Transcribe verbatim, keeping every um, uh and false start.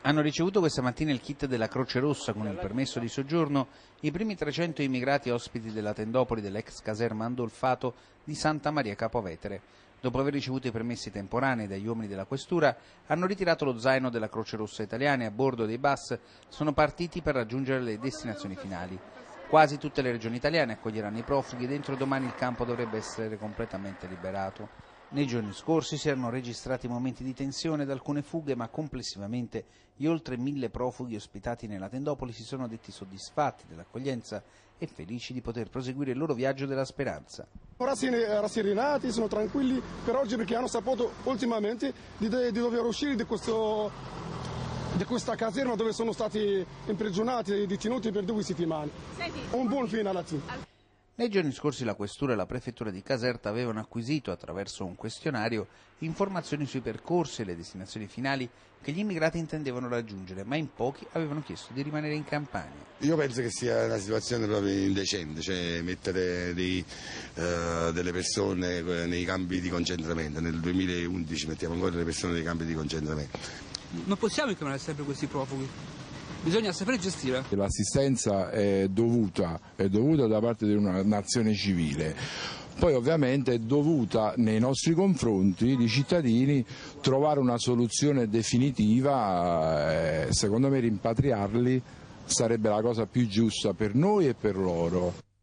Hanno ricevuto questa mattina il kit della Croce Rossa con il permesso di soggiorno i primi trecento immigrati ospiti della tendopoli dell'ex caserma Andolfato di Santa Maria Capovetere. Dopo aver ricevuto i permessi temporanei dagli uomini della questura, hanno ritirato lo zaino della Croce Rossa italiana e a bordo dei bus sono partiti per raggiungere le destinazioni finali. Quasi tutte le regioni italiane accoglieranno i profughi e dentro domani il campo dovrebbe essere completamente liberato. Nei giorni scorsi si erano registrati momenti di tensione ed alcune fughe, ma complessivamente gli oltre mille profughi ospitati nella tendopoli si sono detti soddisfatti dell'accoglienza e felici di poter proseguire il loro viaggio della speranza. Rasserenati, sono tranquilli per oggi perché hanno saputo ultimamente di, di dover uscire di, questo, di questa caserma dove sono stati imprigionati e detenuti per due settimane. Un buon fine alla fine. Nei giorni scorsi la Questura e la Prefettura di Caserta avevano acquisito, attraverso un questionario, informazioni sui percorsi e le destinazioni finali che gli immigrati intendevano raggiungere, ma in pochi avevano chiesto di rimanere in Campania. Io penso che sia una situazione proprio indecente, cioè mettere dei, uh, delle persone nei campi di concentramento. Nel duemilaundici mettiamo ancora le persone nei campi di concentramento. Non possiamo incamerare sempre questi profughi. Bisogna sapere gestire. L'assistenza è dovuta, è dovuta da parte di una nazione civile, poi ovviamente è dovuta nei nostri confronti di cittadini trovare una soluzione definitiva, eh, secondo me rimpatriarli sarebbe la cosa più giusta per noi e per loro.